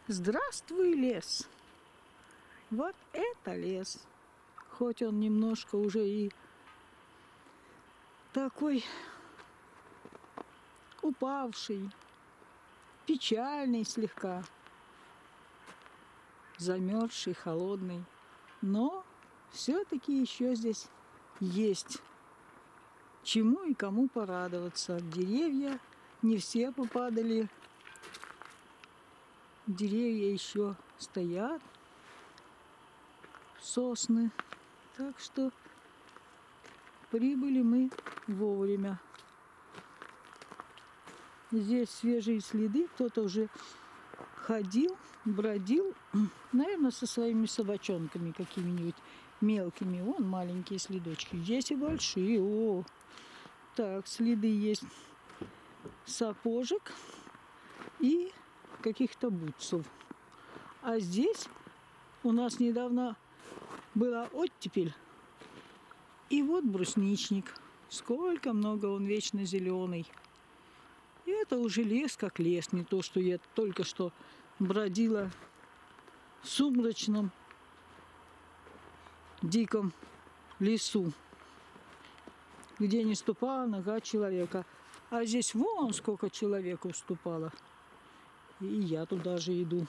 Здравствуй, лес! Вот это лес! Хоть он немножко уже и такой упавший, печальный слегка, замерзший, холодный, но все-таки еще здесь есть чему и кому порадоваться. Деревья не все попадали, деревья еще стоят, сосны, так что прибыли мы вовремя. Здесь свежие следы, кто-то уже ходил, бродил, наверное, со своими собачонками какими-нибудь мелкими. Вон маленькие следочки, здесь и большие. О, так, следы есть сапожек и каких-то бутсов. А здесь у нас недавно была оттепель. И вот брусничник. Сколько много он вечно зеленый. И это уже лес как лес, не то, что я только что бродила в сумрачном диком лесу, где не ступала нога человека. А здесь вон сколько человек уступало. И я туда же иду.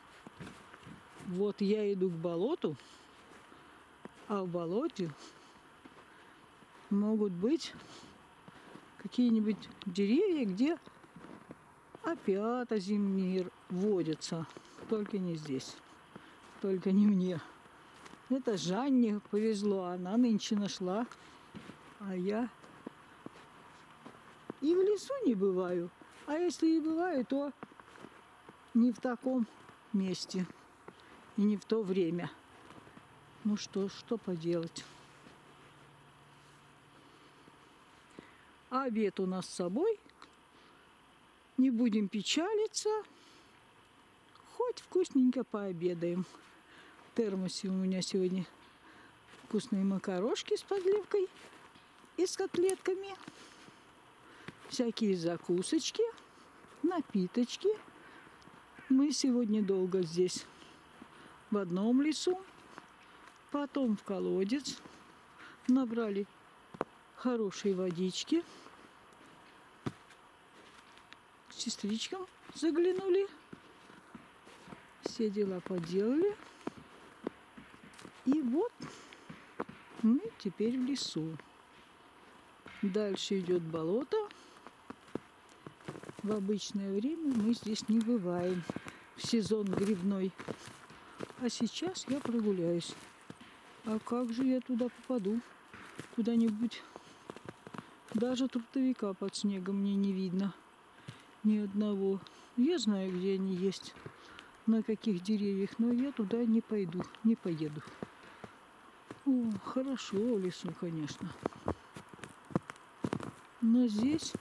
Вот я иду к болоту, а в болоте могут быть какие-нибудь деревья, где опята зимние водятся. Только не здесь. Только не мне. Это Жанне повезло. Она нынче нашла. А я и в лесу не бываю. А если и бываю, то не в таком месте. И не в то время. Ну что поделать. А обед у нас с собой. Не будем печалиться. Хоть вкусненько пообедаем. В термосе у меня сегодня вкусные макарошки с подливкой и с котлетками. Всякие закусочки, напиточки. Мы сегодня долго здесь в одном лесу, потом в колодец. Набрали хорошие водички. С сестричкам заглянули. Все дела поделали. И вот мы теперь в лесу. Дальше идет болото. В обычное время мы здесь не бываем. В сезон грибной. А сейчас я прогуляюсь. А как же я туда попаду? Куда-нибудь. Даже трутовика под снегом мне не видно. Ни одного. Я знаю, где они есть. На каких деревьях. Но я туда не пойду. Не поеду. О, хорошо в лесу, конечно. Но здесь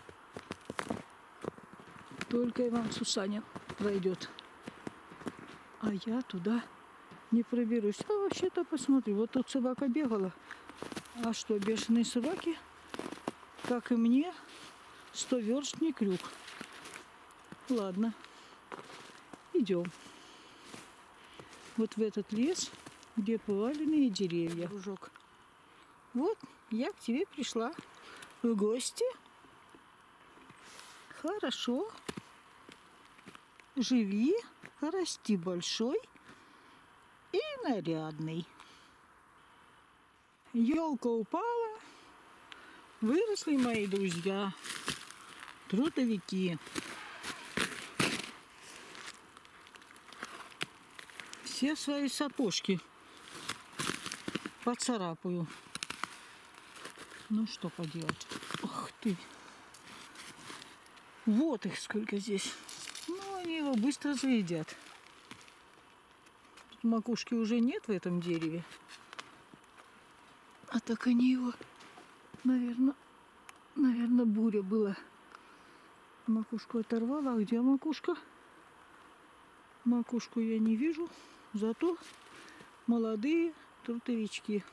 только Иван Сусанин пройдет. А я туда не проберусь. А вообще-то посмотри, вот тут собака бегала. А что, бешеные собаки, как и мне, 100 верст не крюк. Ладно, идем. Вот в этот лес, где поваленные деревья. Дружок. Вот я к тебе пришла в гости. Хорошо. Живи, расти большой и нарядный. Елка упала, выросли мои друзья, трутовики. Все свои сапожки поцарапаю. Ну что поделать? Ах ты! Вот их сколько здесь. Ну, они его быстро заедят. Тут макушки уже нет в этом дереве. А так они его, наверное, буря была. Макушку оторвала. А где макушка? Макушку я не вижу. Зато молодые трутовички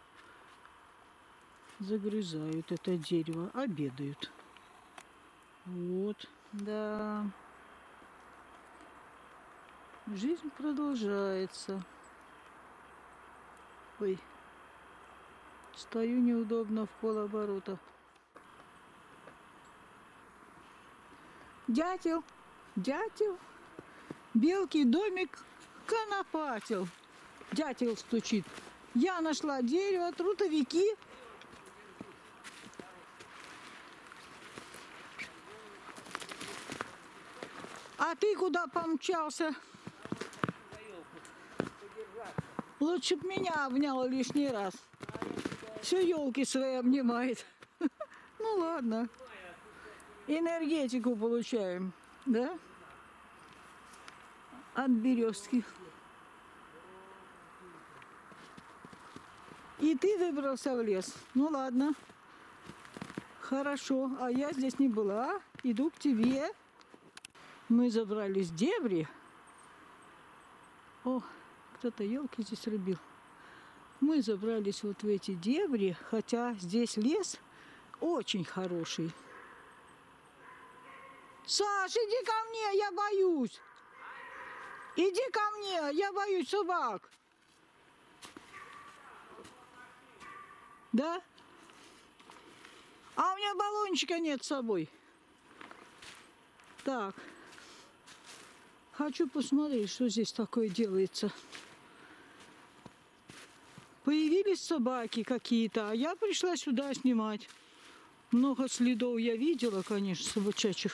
загрызают это дерево, обедают. Вот, да. Жизнь продолжается. Ой, стою неудобно в полоборота. Дятел, дятел, белкий домик конопатил. Дятел стучит. Я нашла дерево, трутовики. А ты куда помчался? Лучше б меня обнял лишний раз. Все елки свои обнимает. Ну ладно. Энергетику получаем, да? От березки. И ты выбрался в лес. Ну ладно. Хорошо. А я здесь не была. Иду к тебе. Мы забрались в дебри. О, кто-то елки здесь рубил. Мы забрались вот в эти дебри, хотя здесь лес очень хороший. Саш, иди ко мне, я боюсь. Иди ко мне, я боюсь собак. Да? А у меня баллончика нет с собой. Так. Хочу посмотреть, что здесь такое делается. Появились собаки какие-то, а я пришла сюда снимать. Много следов я видела, конечно, собачачих.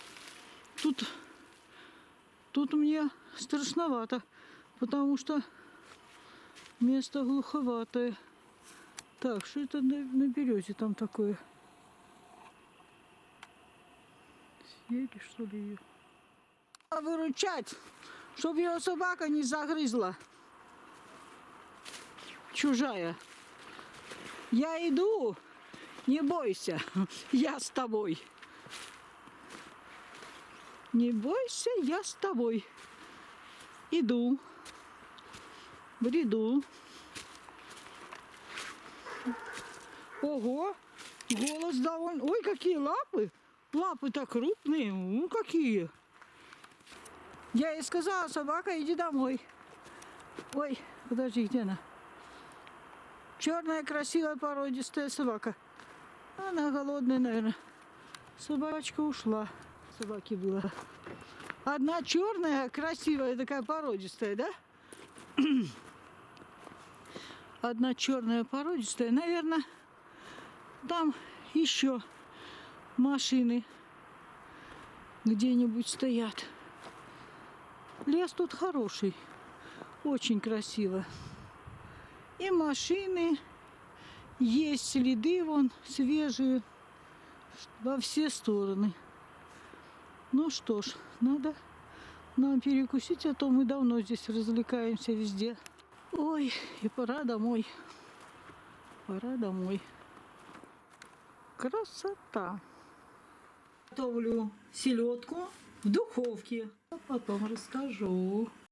Тут мне страшновато, потому что место глуховатое. Так, что это на березе там такое? Съели, что ли, ее? Выручать, чтобы ее собака не загрызла. Чужая. Я иду, не бойся, я с тобой. Не бойся, я с тобой. Иду, бреду. Ого, голос довольно... Ой, какие лапы! Лапы-то крупные, какие! Я ей сказала, собака, иди домой. Ой, подожди, где она? Черная, красивая, породистая собака. Она голодная, наверное. Собачка ушла. Собаки было. Одна черная, красивая, такая породистая, да? Одна черная, породистая. Наверное, там еще машины где-нибудь стоят. Лес тут хороший. Очень красиво. И машины, есть следы вон свежие во все стороны. Ну что ж, надо нам перекусить, а то мы давно здесь развлекаемся везде. Ой, и пора домой. Пора домой. Красота. Готовлю селедку в духовке. А потом расскажу.